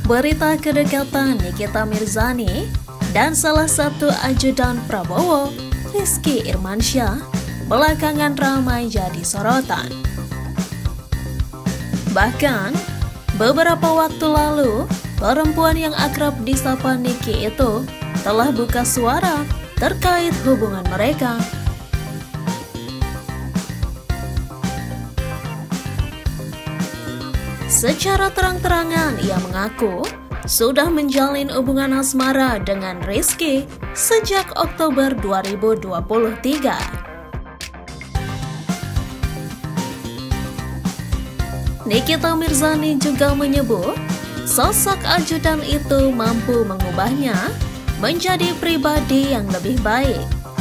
Berita kedekatan Nikita Mirzani dan salah satu ajudan Prabowo, Rizky Irmansyah, belakangan ramai jadi sorotan. Bahkan, beberapa waktu lalu, perempuan yang akrab disapa Niki itu telah buka suara terkait hubungan mereka. Secara terang-terangan ia mengaku sudah menjalin hubungan asmara dengan Rizky sejak Oktober 2023. Nikita Mirzani juga menyebut sosok ajudan itu mampu mengubahnya menjadi pribadi yang lebih baik.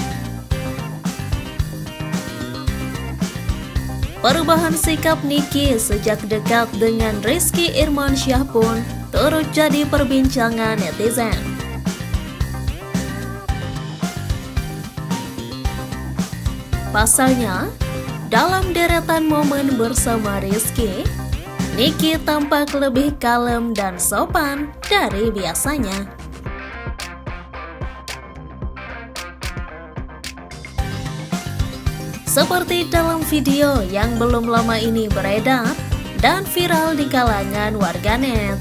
Perubahan sikap Niki sejak dekat dengan Rizky Irmansyah pun turut jadi perbincangan netizen. Pasalnya, dalam deretan momen bersama Rizky, Niki tampak lebih kalem dan sopan dari biasanya. Seperti dalam video yang belum lama ini beredar dan viral di kalangan warganet.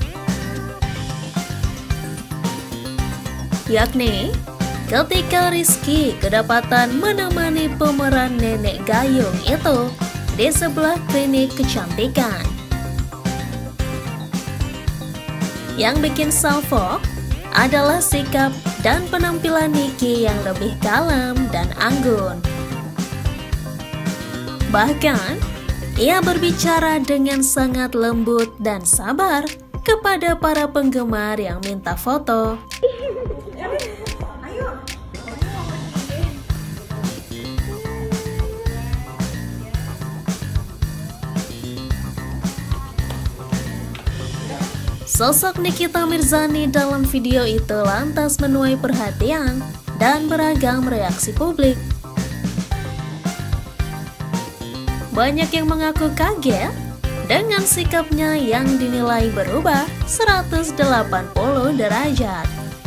Yakni, ketika Rizky kedapatan menemani pemeran nenek gayung itu di sebelah klinik kecantikan. Yang bikin salfok adalah sikap dan penampilan Niki yang lebih kalem dan anggun. Bahkan, ia berbicara dengan sangat lembut dan sabar kepada para penggemar yang minta foto. Sosok Nikita Mirzani dalam video itu lantas menuai perhatian dan beragam reaksi publik. Banyak yang mengaku kaget dengan sikapnya yang dinilai berubah 180 derajat.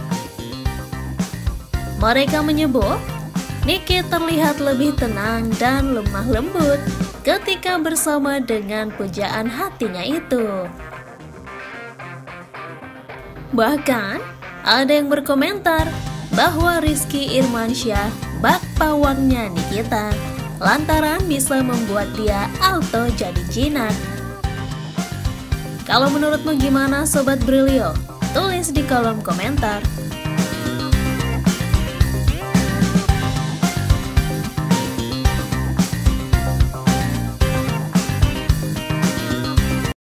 Mereka menyebut Niki terlihat lebih tenang dan lemah lembut ketika bersama dengan pujaan hatinya itu. Bahkan, ada yang berkomentar bahwa Rizky Irmansyah bak pawangnya Nikita lantaran bisa membuat dia auto jadi jinak. Kalau menurutmu gimana Sobat Brilio? Tulis di kolom komentar.